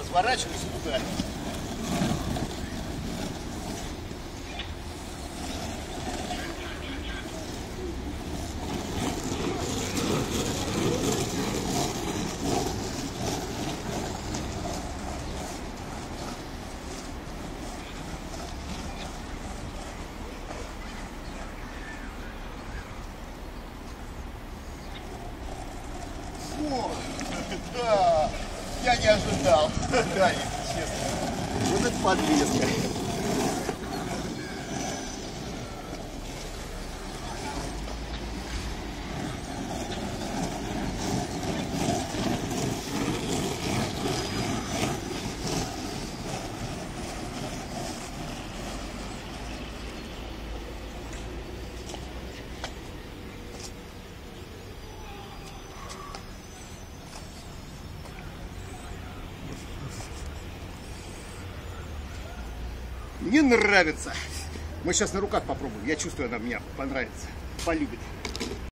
Сворачивайся туда. О, да, я не ожидал. Да, если честно. Вот это подвеска. Мне нравится. Мы сейчас на руках попробуем. Я чувствую, она мне понравится. Полюбит.